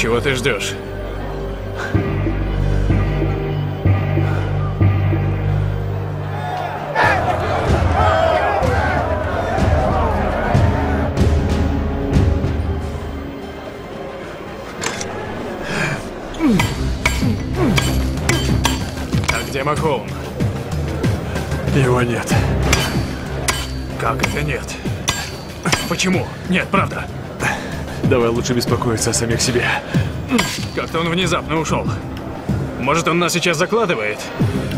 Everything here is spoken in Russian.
Чего ты ждешь? А где Макхоун? Его нет. Как это нет? Почему? Нет, правда. Давай лучше беспокоиться о самих себе. Как-то он внезапно ушел. Может, он нас сейчас закладывает?